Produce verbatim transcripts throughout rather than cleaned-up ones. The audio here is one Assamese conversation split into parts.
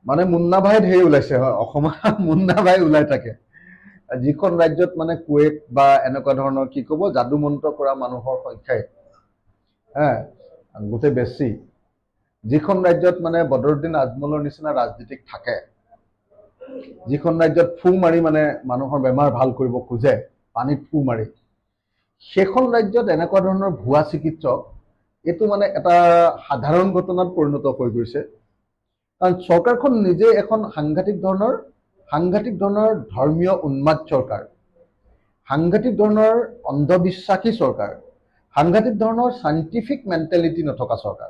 মানে মুন্না ভাই ঢেৰ ওলাইছে হয়, অসমত মুন্না ভাই ওলাই থাকে। যিখন ৰাজ্যত মানে কুৱেক বা এনেকুৱা ধৰণৰ কি ক'ব যাদু মন্ত্ৰ কৰা মানুহৰ সংখ্যাই হা গোটেই বেছি, যিখন ৰাজ্যত মানে বদৰুদ্দিন আজমলৰ নিচিনা ৰাজনীতিক থাকে, যিখন ৰাজ্যত ফু মাৰি মানে মানুহৰ বেমাৰ ভাল কৰিব খোজে, পানীত ফু মাৰি, সেইখন ৰাজ্যত এনেকুৱা ধৰণৰ ভুৱা চিকিৎসক এইটো মানে এটা সাধাৰণ ঘটনাত পৰিণত হৈ গৈছে। কাৰণ চৰকাৰখন নিজে এখন সাংঘাতিক ধৰণৰ সাংঘাতিক ধৰণৰ ধৰ্মীয় উন্মাদ চৰকাৰ, সাংঘাতিক ধৰণৰ অন্ধবিশ্বাসী চৰকাৰ, সাংঘাতিক ধৰণৰ চাইণ্টিফিক মেণ্টেলিটি নথকা চৰকাৰ।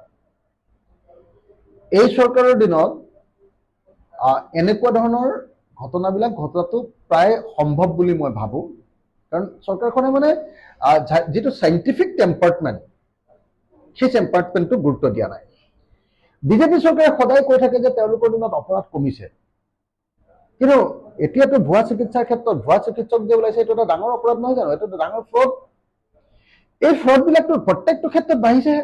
এই চৰকাৰৰ দিনত এনেকুৱা ধৰণৰ ঘটনাবিলাক ঘটাটো প্ৰায় সম্ভৱ বুলি মই ভাবোঁ। কাৰণ চৰকাৰখনে মানে যিটো চাইণ্টিফিক টেম্পাৰ্টমেণ্ট, সেই টেম্পাৰ্টমেণ্টটো গুৰুত্ব দিয়া নাই। বিজেপি চৰকাৰে সদায় কৈ থাকে যে তেওঁলোকৰ দিনত অপৰাধ কমিছে, কিন্তু এতিয়াতো ভুৱা চিকিৎসাৰ ক্ষেত্ৰত ভুৱা চিকিৎসক যে ওলাইছে এইটো এটা ডাঙৰ অপৰাধ নহয় জানো? এইটো এটা ডাঙৰ ফ্ৰড। এই ফ্ৰডবিলাকতো প্ৰত্যেকটো ক্ষেত্ৰত বাঢ়িছে।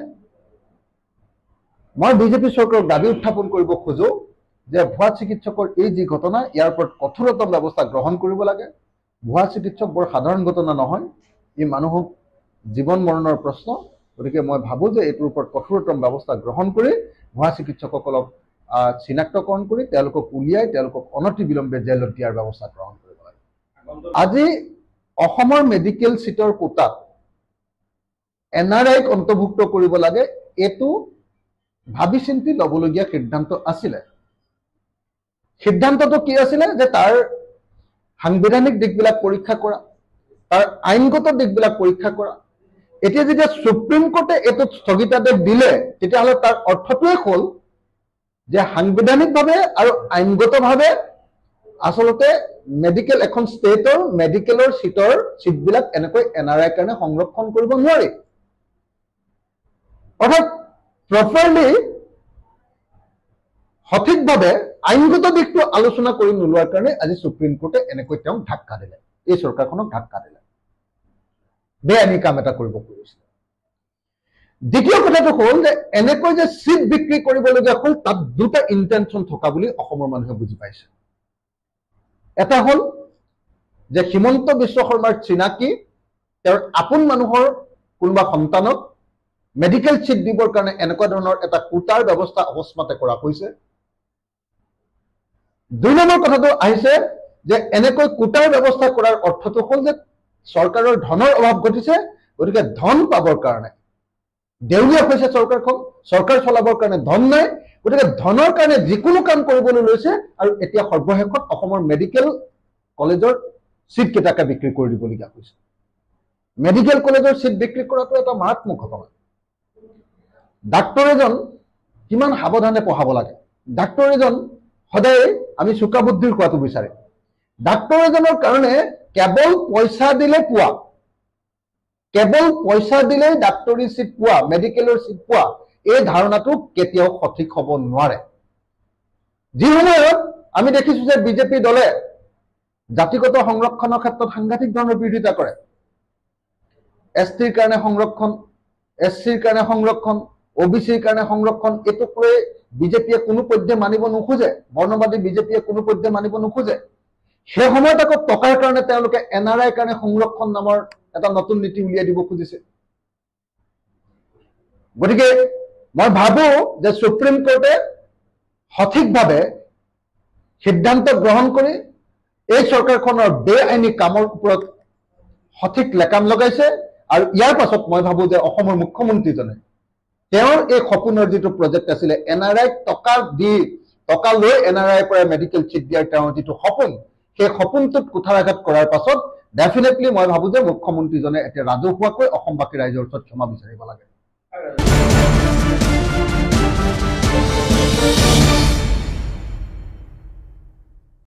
মই বিজেপি চৰকাৰক দাবী উত্থাপন কৰিব খোজো যে ভুৱা চিকিৎসকৰ এই যি ঘটনা, ইয়াৰ ওপৰত কঠোৰতম ব্যৱস্থা গ্ৰহণ কৰিব লাগে। ভুৱা চিকিৎসক বৰ সাধাৰণ ঘটনা নহয়, ই মানুহক জীৱন মৰণৰ প্ৰশ্ন। গতিকে মই ভাবোঁ যে এইটোৰ ওপৰত কঠোৰতম ব্যৱস্থা গ্ৰহণ কৰি ভুৱা চিকিৎসকসকলক চিনাক্তকৰণ কৰি তেওঁলোকক উলিয়াই তেওঁলোকক অনতি বিলম্বে জেলত দিয়াৰ ব্যৱস্থা গ্ৰহণ কৰিব লাগে। আজি অসমৰ মেডিকেল চিটৰ কোটাত এন আৰ আইক অন্তৰ্ভুক্ত কৰিব লাগে, এইটো ভাবি চিন্তি ল'বলগীয়া সিদ্ধান্ত আছিলে। সিদ্ধান্তটো কি আছিলে যে তাৰ সাংবিধানিক দিশবিলাক পৰীক্ষা কৰা, তাৰ আইনগত দিশবিলাক পৰীক্ষা কৰা। এতিয়া যেতিয়া সুপ্ৰিম কোৰ্টে এইটো স্থগিতাদেশ দিলে, তেতিয়াহ'লে তাৰ অৰ্থটোৱে হ'ল যে সাংবিধানিকভাৱে আৰু আইনগতভাৱে আচলতে মেডিকেল এখন ষ্টেটৰ মেডিকেলৰ চিটৰ চিটবিলাক এনেকৈ এন আৰ আইৰ কাৰণে সংৰক্ষণ কৰিব নোৱাৰি। অৰ্থাৎ প্ৰপাৰলি সঠিকভাৱে আইনগত দিশটো আলোচনা কৰি নোলোৱাৰ কাৰণে আজি সুপ্ৰিম কোৰ্টে এনেকৈ তেওঁক ধাক্কা দিলে, এই চৰকাৰখনক ধাক্কা দিলে, বেআইনী কাম এটা কৰিব খুজিছিলে। দ্বিতীয় কথাটো হ'ল যে এনেকৈ যে চিট বিক্ৰী কৰিবলগীয়া হ'ল, তাত দুটা ইণ্টেনশ্যন থকা বুলি অসমৰ মানুহে বুজি পাইছে। এটা হ'ল যে হিমন্ত বিশ্ব শৰ্মাৰ চিনাকি, তেওঁৰ আপোন মানুহৰ কোনোবা সন্তানক মেডিকেল চিট দিবৰ কাৰণে এনেকুৱা ধৰণৰ এটা কোটাৰ ব্যৱস্থা অকস্মাতে কৰা হৈছে। দুই নম্বৰ কথাটো আহিছে যে এনেকৈ কোটাৰ ব্যৱস্থা কৰাৰ অৰ্থটো হ'ল যে চৰকাৰৰ ধনৰ অভাৱ ঘটিছে, গতিকে ধন পাবৰ কাৰণে দেউলীয়া হৈছে চৰকাৰখন, চৰকাৰ চলাবৰ কাৰণে ধন নাই, গতিকে ধনৰ কাৰণে যিকোনো কাম কৰিবলৈ লৈছে। আৰু এতিয়া সৰ্বশেষত অসমৰ মেডিকেল কলেজৰ চিট কেইটাকে বিক্ৰী কৰি দিবলগীয়া হৈছে। মেডিকেল কলেজৰ চিট বিক্ৰী কৰাটো এটা মাৰাত্মক ঘটনা। ডাক্তৰ এজন কিমান সাৱধানে পঢ়াব লাগে, ডাক্তৰ এজন সদায় আমি চোকা বুদ্ধিৰ হোৱাটো বিচাৰে। ডাক্তৰ এজনৰ কাৰণে কেৱল পইচা দিলে পোৱা, কেৱল পইচা দিলেই ডাক্তৰী চিট পোৱা, মেডিকেলৰ চিট পোৱা, এই ধাৰণাটো কেতিয়াও সঠিক হ'ব নোৱাৰে। যি সময়ত আমি দেখিছো যে বিজেপি দলে জাতিগত সংৰক্ষণৰ ক্ষেত্ৰত সাংঘাতিক ধৰণৰ বিৰোধিতা কৰে, এছ টিৰ কাৰণে সংৰক্ষণ, এছ চিৰ কাৰণে সংৰক্ষণ, অ বি চিৰ কাৰণে সংৰক্ষণ, এইটোক লৈ বিজেপিয়ে কোনো পধ্যে মানিব নোখোজে, বৰ্ণবাদী বিজেপিয়ে কোনো পধ্যে মানিব নোখোজে। সেই সময়ত আকৌ টকাৰ কাৰণে তেওঁলোকে এন আৰ আইৰ কাৰণে সংৰক্ষণ নামৰ এটা নতুন নীতি উলিয়াই দিব খুজিছে। গতিকে মই ভাবো যে সুপ্ৰিম কোৰ্টে সঠিকভাৱে সিদ্ধান্ত গ্ৰহণ কৰি এই চৰকাৰখনৰ বেআইনী কামৰ ওপৰত সঠিক লেকাম লগাইছে। আৰু ইয়াৰ পাছত মই ভাবো যে অসমৰ মুখ্যমন্ত্ৰীজনে তেওঁৰ এই সপোনৰ যিটো প্ৰজেক্ট আছিলে, এন আৰ আইক টকা দি টকা লৈ এন আৰ আইৰ পৰা মেডিকেল চিট দিয়াৰ তেওঁৰ যিটো সপোন, সেই সপোনটোত কুঠাৰাঘাত কৰাৰ পাছত ডেফিনেটলি মই ভাবো যে মুখ্যমন্ত্ৰীজনে এতিয়া ৰাজহুৱাকৈ অসমবাসী ৰাইজৰ ওচৰত ক্ষমা বিচাৰিব লাগে।